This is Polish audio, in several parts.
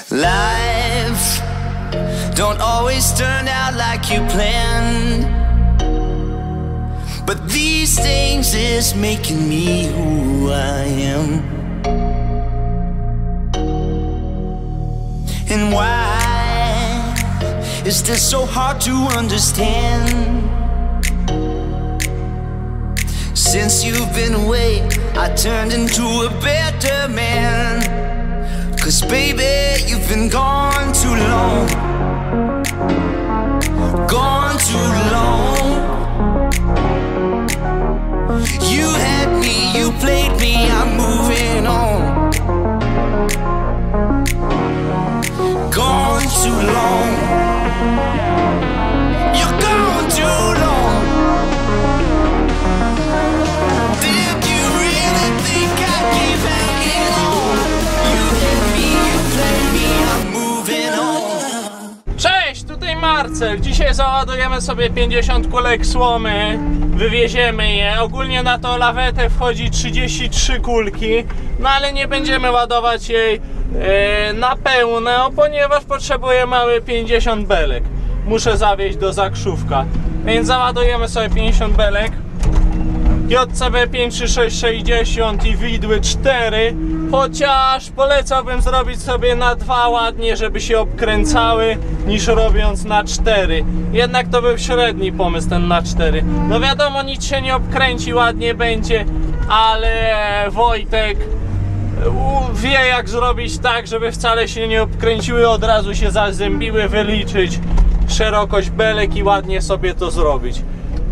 Life don't always turn out like you planned, but these things is making me who I am. And why is this so hard to understand? Since you've been away, I turned into a better man. 'Cause baby, you've been gone too long. Gone too long. You had me, you played me, I'm moving on. Gone too long. You're gone too long. Did you really think I'd keep hanging on? You hit me, you played me, I'm moving on. Cześć, tutaj Marcel. Dzisiaj załadujemy sobie 50 kulek słomy, wywieziemy je. Ogólnie na tą lawetę wchodzi 33 kulki, no ale nie będziemy ładować jej na pełno, ponieważ potrzebuję małe 50 belek. Muszę zawieźć do Zakrzówka, więc załadujemy sobie 50 belek. JCB 53660 i widły 4, chociaż polecałbym zrobić sobie na 2 ładnie, żeby się obkręcały, niż robiąc na 4. Jednak to był średni pomysł, ten na 4. No wiadomo, nic się nie obkręci, ładnie będzie, ale Wojtek wie, jak zrobić tak, żeby wcale się nie obkręciły, od razu się zazębiły, wyliczyć szerokość belek i ładnie sobie to zrobić.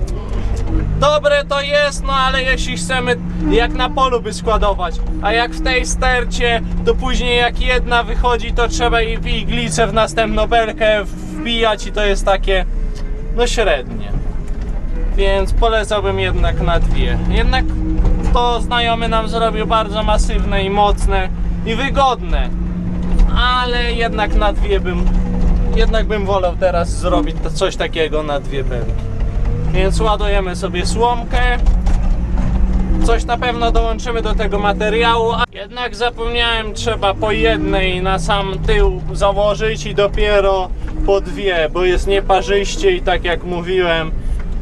Dobre to jest, no ale jeśli chcemy jak na polu by składować, a jak w tej stercie, to później jak jedna wychodzi, to trzeba i w iglicę w następną belkę wbijać i to jest takie, no średnie. Więc polecałbym jednak na 2. Jednak to znajomy nam zrobił bardzo masywne i mocne i wygodne, ale jednak na 2 bym wolał teraz zrobić coś takiego na 2 belki. Więc ładujemy sobie słomkę. Coś na pewno dołączymy do tego materiału. Jednak zapomniałem, trzeba po jednej na sam tył założyć i dopiero po 2, bo jest nieparzyście i tak jak mówiłem,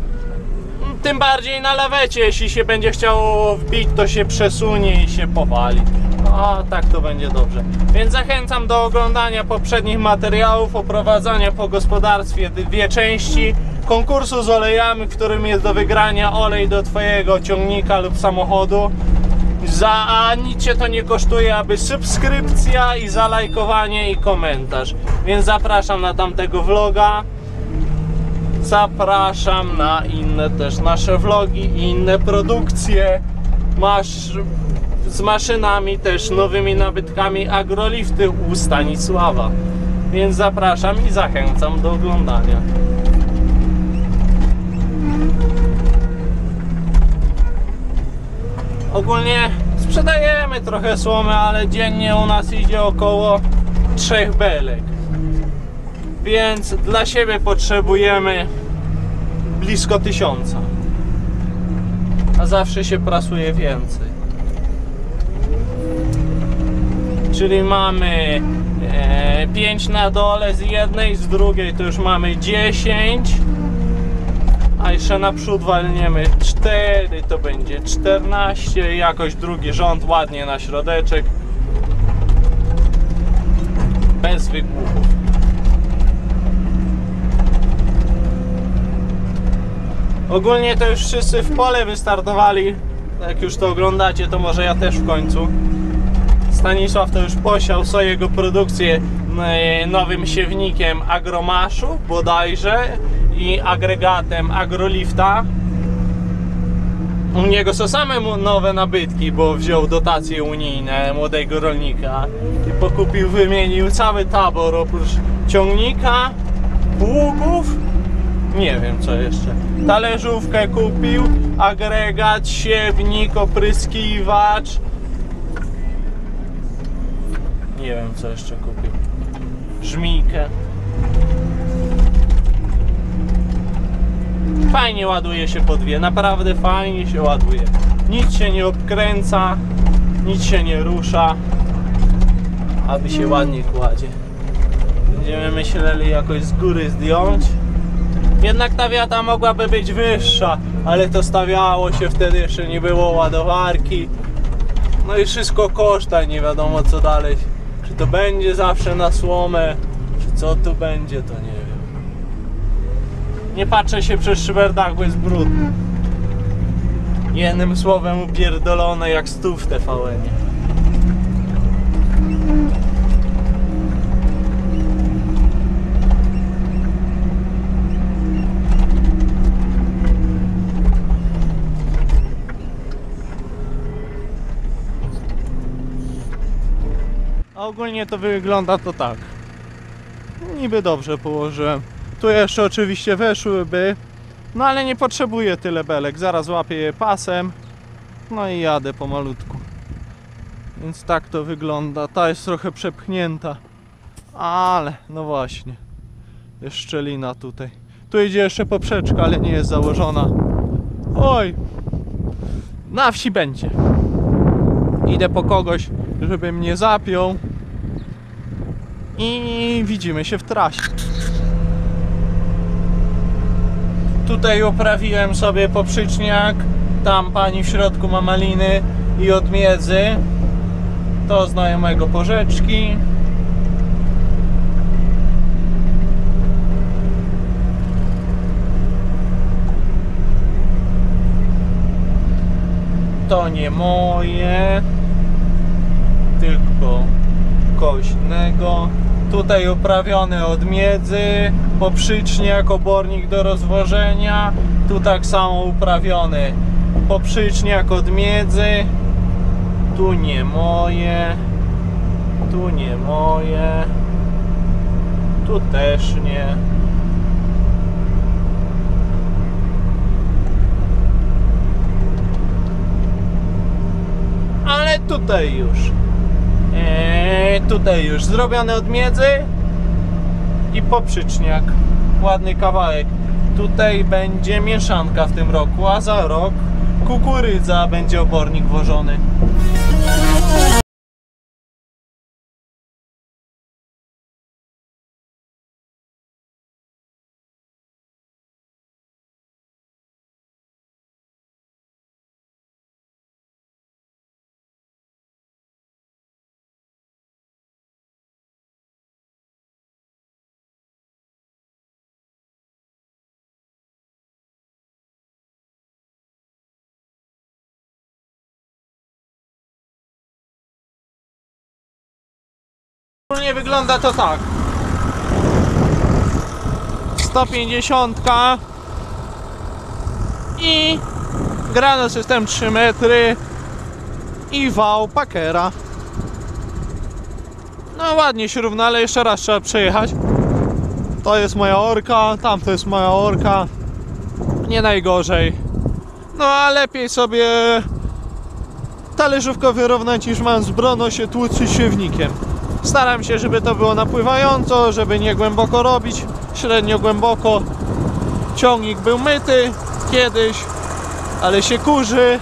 tym bardziej na lawecie, jeśli się będzie chciało wbić, to się przesunie i się powali. O, tak to będzie dobrze. Więc zachęcam do oglądania poprzednich materiałów, oprowadzania po gospodarstwie 2 części, konkursu z olejami, w którym jest do wygrania olej do twojego ciągnika lub samochodu. A nic cię to nie kosztuje, aby subskrypcja i zalajkowanie i komentarz. Więc zapraszam na tamtego vloga. Zapraszam na inne też nasze vlogi i inne produkcje. Z maszynami też, nowymi nabytkami Agrolifty u Stanisława. Więc zapraszam i zachęcam do oglądania. Ogólnie sprzedajemy trochę słomy, ale dziennie u nas idzie około 3 belek. Więc dla siebie potrzebujemy blisko 1000. A zawsze się prasuje więcej. Czyli mamy 5 na dole z jednej, z drugiej to już mamy 10. A jeszcze naprzód walniemy 4, to będzie 14. Jakoś drugi rząd ładnie na środeczek. Bez wygłuchów. Ogólnie to już wszyscy w pole wystartowali. Jak już to oglądacie, to może ja też w końcu. Stanisław to już posiał swojego produkcję nowym siewnikiem Agromaszu bodajże i agregatem Agrolifta. U niego są same nowe nabytki, bo wziął dotacje unijne młodego rolnika i pokupił, wymienił cały tabor oprócz ciągnika, pługów, nie wiem co jeszcze, talerzówkę kupił, agregat, siewnik, opryskiwacz, nie wiem co jeszcze kupił, żmijkę. Fajnie ładuje się po 2, naprawdę fajnie się ładuje. Nic się nie obkręca, nic się nie rusza. aby się ładnie kładzie. Będziemy myśleli jakoś z góry zdjąć. Jednak ta wiata mogłaby być wyższa, ale to stawiało się wtedy, jeszcze nie było ładowarki. No i wszystko koszta, nie wiadomo co dalej. Czy to będzie zawsze na słomę, czy co tu będzie, to nie wiem. Nie patrzę się przez szyberdach, bo jest brudny. Jednym słowem upierdolone jak stół w TVN-ie. A ogólnie to wygląda to tak. Niby dobrze położyłem. Tu jeszcze oczywiście weszłyby, no ale nie potrzebuję tyle belek. Zaraz łapię je pasem, no i jadę pomalutku. Więc tak to wygląda. Ta jest trochę przepchnięta, ale no właśnie, jest szczelina tutaj. Tu idzie jeszcze poprzeczka, ale nie jest założona. Oj, na wsi będzie. Idę po kogoś, żeby mnie zapiął. I widzimy się w trasie. Tutaj uprawiłem sobie poprzeczniak. Tam pani w środku ma maliny i odmiedzy. To znajomego porzeczki. To nie moje, tylko kośnego. Tutaj uprawione odmiedzy, poprzeczniak, obornik do rozwożenia. Tu tak samo uprawiony poprzeczniak, odmiedzy. Tu nie moje, tu nie moje, tu też nie. Ale tutaj już zrobione odmiedzy i poprzeczniak. Ładny kawałek. Tutaj będzie mieszanka w tym roku, a za rok kukurydza, będzie obornik włożony. Ogólnie wygląda to tak. 150 i grano system 3 metry i wał Packera. No ładnie się równa, ale jeszcze raz trzeba przejechać. To jest moja orka, tam to jest moja orka. Nie najgorzej. No a lepiej sobie talerzówkę wyrównać niż mam z brono się tłuc siewnikiem. Staram się, żeby to było napływająco, żeby nie głęboko robić, średnio głęboko. Ciągnik był myty kiedyś, ale się kurzy.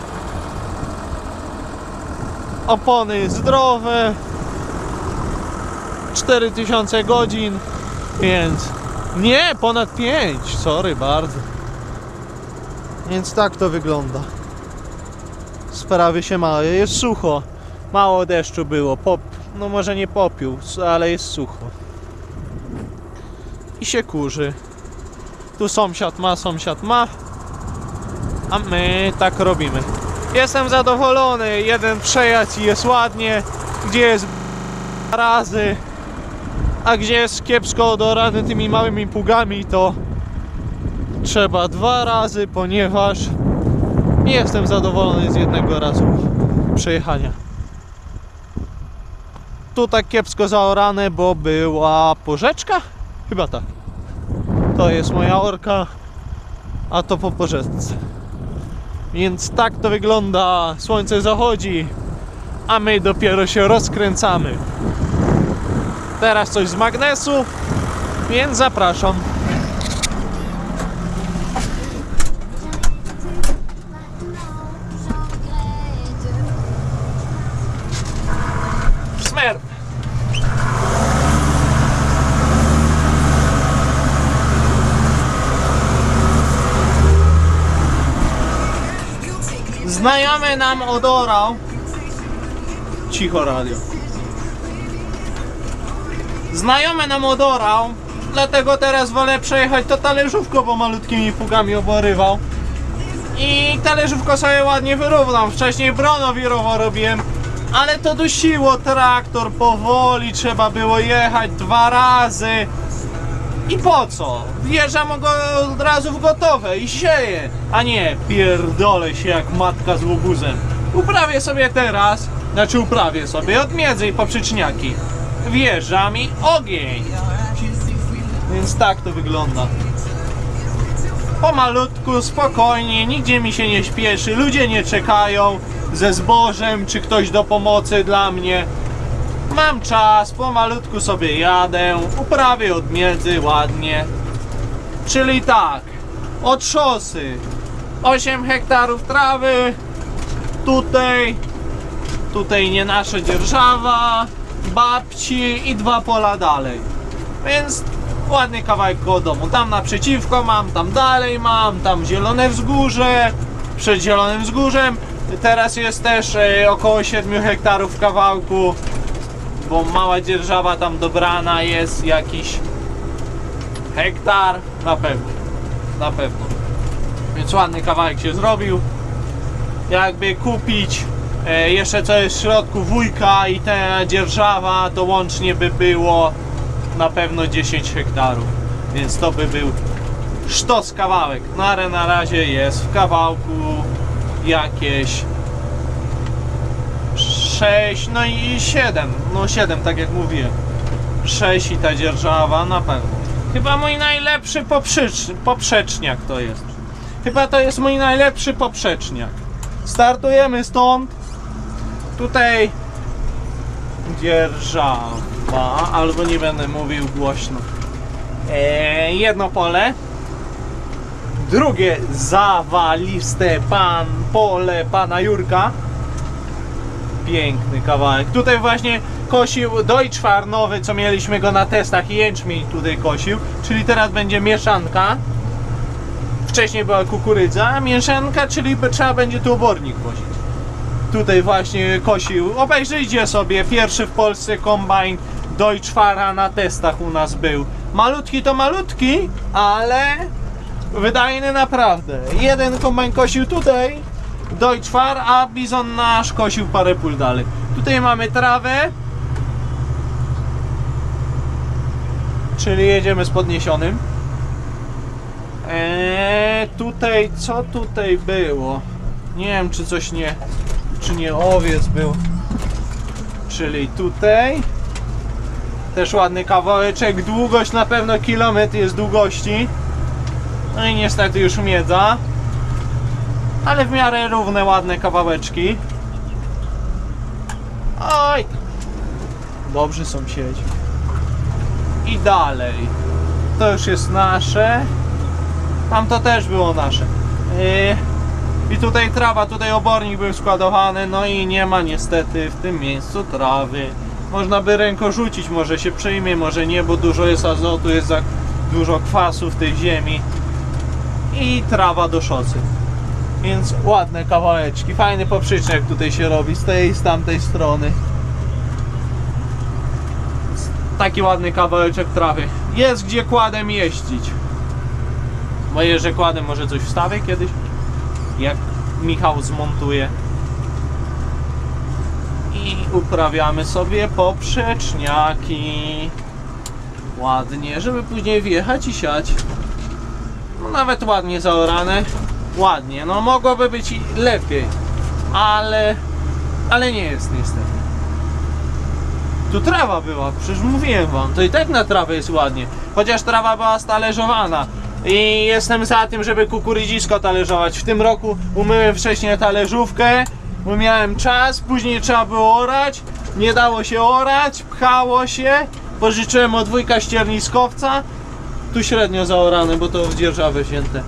Opony zdrowe. 4000 godzin, więc nie, ponad 5, sorry bardzo. Więc tak to wygląda. Sprawy się małe, jest sucho. Mało deszczu było, no może nie popiół, ale jest sucho. I się kurzy. Tu sąsiad ma, a my tak robimy. Jestem zadowolony, jeden przejazd i jest ładnie, gdzie jest razy, a gdzie jest kiepsko odorany tymi małymi pługami, to trzeba 2 razy, ponieważ nie jestem zadowolony z jednego razu przejechania. Tu tak kiepsko zaorane, bo była porzeczka? Chyba tak. To jest moja orka, a to po porzeczce. Więc tak to wygląda. Słońce zachodzi, a my dopiero się rozkręcamy. Teraz coś z magnesu, więc zapraszam. Smerf. Znajomy nam odorał. Cicho radio. Znajomy nam odorał, dlatego teraz wolę przejechać to talerzówko, bo malutkimi pługami oborywał. I talerzówko sobie ładnie wyrównam. Wcześniej bronowirowo robiłem, ale to dusiło traktor powoli, trzeba było jechać 2 razy. I po co? Wjeżdżam go od razu w gotowe i sieję, a nie pierdolę się jak matka z łobuzem. Uprawię sobie teraz, uprawię sobie od miedzy i poprzeczniaki. Wjeżdżam i ogień. Więc tak to wygląda. Pomalutku, spokojnie, nigdzie mi się nie śpieszy, ludzie nie czekają ze zbożem, czy ktoś do pomocy dla mnie. Mam czas, pomalutku sobie jadę, uprawię od miedzy ładnie. Czyli tak, od szosy 8 hektarów trawy, tutaj nie nasza dzierżawa, babci i 2 pola dalej. Więc ładny kawałek koło domu. Tam naprzeciwko mam, tam dalej mam, tam zielone wzgórze, przed zielonym wzgórzem. Teraz jest też około 7 hektarów w kawałku, bo mała dzierżawa tam dobrana jest jakiś hektar, na pewno. Więc ładny kawałek się zrobił. Jakby kupić jeszcze co jest w środku, wujka i ta dzierżawa, to łącznie by było na pewno 10 hektarów. Więc to by był sztos kawałek. No ale na razie jest w kawałku jakieś 6, no i 7. No 7, tak jak mówiłem. 6 i ta dzierżawa na pewno. Chyba mój najlepszy poprzeczniak to jest. Chyba to jest mój najlepszy poprzeczniak. Startujemy stąd. Tutaj dzierżawa, albo nie będę mówił głośno. Jedno pole. Drugie zawaliste pole pana Jurka. Piękny kawałek. Tutaj właśnie kosił Deutschfar nowy, co mieliśmy go na testach, i jęczmień tutaj kosił. Czyli teraz będzie mieszanka. Wcześniej była kukurydza, a mieszanka, czyli trzeba będzie tu obornik wozić. Tutaj właśnie kosił. Obejrzyjcie sobie, pierwszy w Polsce kombajn Deutschfara na testach u nas był. Malutki to malutki, ale wydajny naprawdę. Jeden kombajn kosił tutaj Deutschfar, a Bizon nasz kosił parę pól dalej. Tutaj mamy trawę, czyli jedziemy z podniesionym. Tutaj, co tutaj było? Nie wiem, czy coś czy nie owiec był. Czyli tutaj też ładny kawałeczek, długość na pewno kilometr jest długości. No i niestety już miedza, ale w miarę równe, ładne kawałeczki. Oj, dobrzy sąsiedzi. I dalej to już jest nasze. Tam to też było nasze. I tutaj trawa, tutaj obornik był składowany, no i nie ma niestety w tym miejscu trawy. Można by ręko rzucić, może się przyjmie, może nie, bo dużo jest azotu, jest za dużo kwasu w tej ziemi. I trawa do szosy. Więc ładne kawałeczki, fajny poprzeczniak tutaj się robi z tej i z tamtej strony. Taki ładny kawałeczek trawy. Jest gdzie kładem jeździć. Bo jeżdżę kładem, może coś wstawię kiedyś, jak Michał zmontuje. I uprawiamy sobie poprzeczniaki ładnie, żeby później wjechać i siać. No nawet ładnie zaorane. Ładnie, no mogłoby być i lepiej, ale nie jest niestety. Tu trawa była, przecież mówiłem wam, to i tak na trawę jest ładnie. Chociaż trawa była stalerzowana. I jestem za tym, żeby kukurydzisko talerzować. W tym roku umyłem wcześniej talerzówkę, bo miałem czas, później trzeba było orać. Nie dało się orać, pchało się. Pożyczyłem od wujka ścierniskowca. Tu średnio zaorane, bo to w dzierżawę wzięte.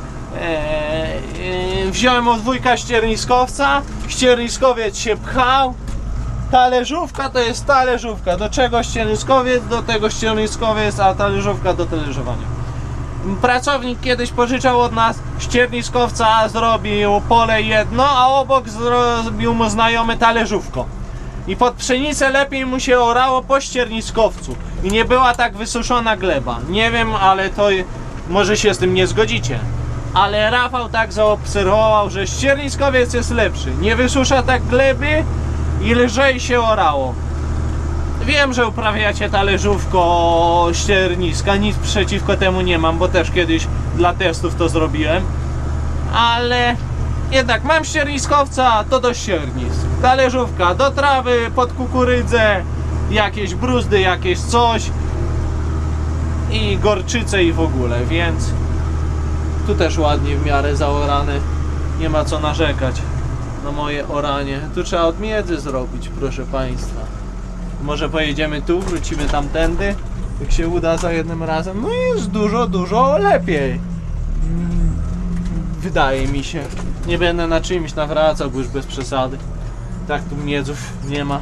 Wziąłem od wujka ścierniskowca. Ścierniskowiec się pchał. Talerzówka to jest talerzówka. Do czego ścierniskowiec? Do tego ścierniskowiec, a talerzówka do talerzowania. Pracownik kiedyś pożyczał od nas ścierniskowca, zrobił pole jedno, a obok zrobił mu znajomy talerzówko. I pod pszenicę lepiej mu się orało po ścierniskowcu i nie była tak wysuszona gleba. Nie wiem, ale to może się z tym nie zgodzicie. Ale Rafał tak zaobserwował, że ścierniskowiec jest lepszy. Nie wysusza tak gleby i lżej się orało. Wiem, że uprawiacie talerzówko ścierniska, nic przeciwko temu nie mam, bo też kiedyś dla testów to zrobiłem. Ale jednak mam ścierniskowca, to do ściernisk. Talerzówka do trawy, pod kukurydzę, jakieś bruzdy, jakieś coś i gorczyce i w ogóle, więc tu też ładnie w miarę zaorane. Nie ma co narzekać na moje oranie. Tu trzeba od miedzy zrobić, proszę Państwa. Może pojedziemy tu, wrócimy tamtędy, jak się uda za jednym razem. No i jest dużo lepiej. Wydaje mi się. Nie będę na czymś nawracał, bo już bez przesady. Tak tu miedzów nie ma.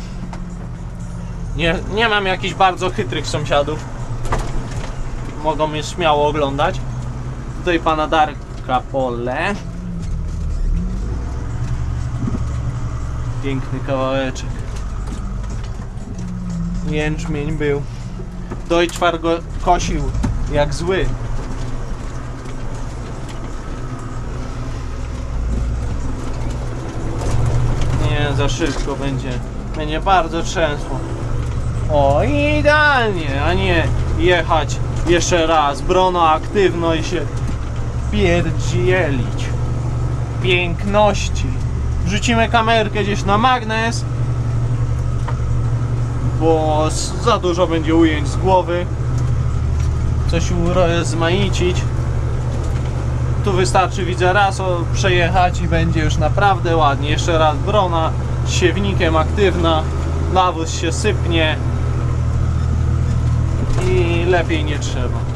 Nie mam jakichś bardzo chytrych sąsiadów. Mogą mnie śmiało oglądać. Tutaj pana Darka pole. Piękny kawałeczek. Jęczmień był. Deutschwar go kosił jak zły. Nie, za szybko będzie bardzo trzęsło. O, idealnie, a nie jechać jeszcze raz brono aktywno i się pierdzielić. Piękności. Wrzucimy kamerkę gdzieś na magnes, bo za dużo będzie ujęć z głowy. Coś urozmaicić. Tu wystarczy, widzę, raz przejechać i będzie już naprawdę ładnie. Jeszcze raz brona z siewnikiem aktywna, nawóz się sypnie i lepiej nie trzeba.